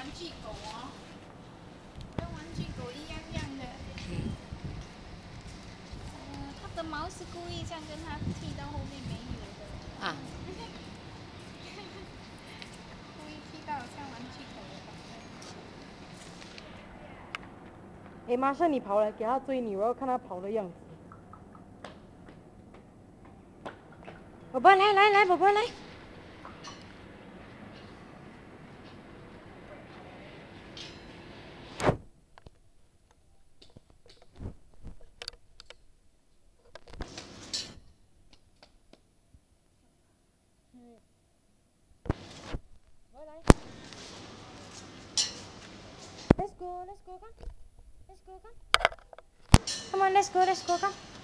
玩具狗哦，跟玩具狗一样样的。它的毛是故意这样跟它剃到后面没有的。啊。故意剃到像玩具狗的感觉。哎，马上你跑来给它追你，我要看它跑的样子。宝宝来来来，宝宝来。来 ，Let's go, come. Let's go, come. Come on, let's go, come.